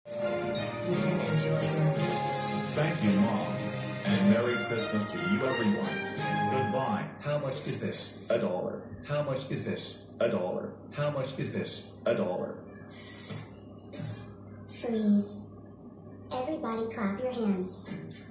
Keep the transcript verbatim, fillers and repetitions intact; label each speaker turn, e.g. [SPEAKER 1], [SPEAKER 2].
[SPEAKER 1] You can enjoy your gifts.
[SPEAKER 2] Thank you, Mom. And Merry Christmas to you, everyone. Goodbye.
[SPEAKER 3] How much is this?
[SPEAKER 2] A dollar.
[SPEAKER 3] How much is this?
[SPEAKER 2] A dollar.
[SPEAKER 3] How much is this?
[SPEAKER 2] A dollar.
[SPEAKER 4] Freeze. Everybody clap your hands.